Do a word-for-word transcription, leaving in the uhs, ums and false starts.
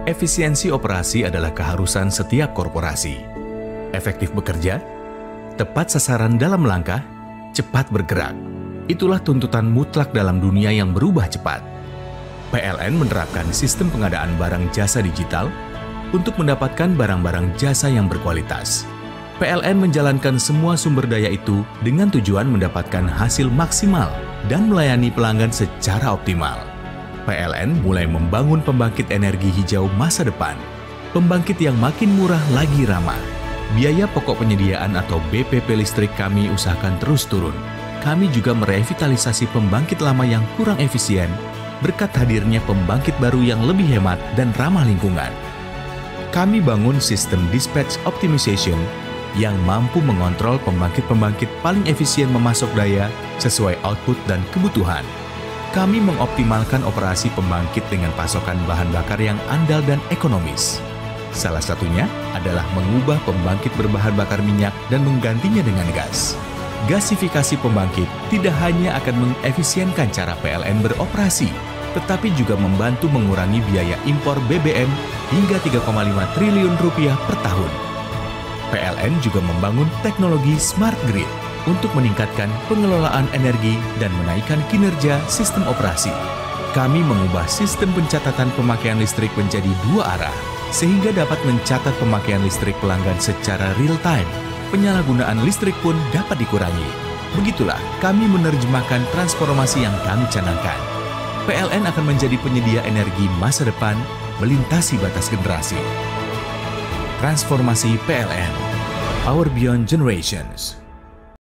Efisiensi operasi adalah keharusan setiap korporasi. Efektif bekerja, tepat sasaran dalam langkah, cepat bergerak. Itulah tuntutan mutlak dalam dunia yang berubah cepat. P L N menerapkan sistem pengadaan barang jasa digital untuk mendapatkan barang-barang jasa yang berkualitas. P L N menjalankan semua sumber daya itu dengan tujuan mendapatkan hasil maksimal dan melayani pelanggan secara optimal. P L N mulai membangun pembangkit energi hijau masa depan. Pembangkit yang makin murah lagi ramah. Biaya pokok penyediaan atau B P P listrik kami usahakan terus turun. Kami juga merevitalisasi pembangkit lama yang kurang efisien berkat hadirnya pembangkit baru yang lebih hemat dan ramah lingkungan. Kami bangun sistem dispatch optimization yang mampu mengontrol pembangkit-pembangkit paling efisien memasok daya sesuai output dan kebutuhan. Kami mengoptimalkan operasi pembangkit dengan pasokan bahan bakar yang andal dan ekonomis. Salah satunya adalah mengubah pembangkit berbahan bakar minyak dan menggantinya dengan gas. Gasifikasi pembangkit tidak hanya akan mengefisienkan cara P L N beroperasi, tetapi juga membantu mengurangi biaya impor B B M hingga tiga koma lima triliun rupiah per tahun. P L N juga membangun teknologi smart grid untuk meningkatkan pengelolaan energi dan menaikkan kinerja sistem operasi. Kami mengubah sistem pencatatan pemakaian listrik menjadi dua arah, sehingga dapat mencatat pemakaian listrik pelanggan secara real-time. Penyalahgunaan listrik pun dapat dikurangi. Begitulah kami menerjemahkan transformasi yang kami canangkan. P L N akan menjadi penyedia energi masa depan melintasi batas generasi. Transformasi P L N, Power Beyond Generations.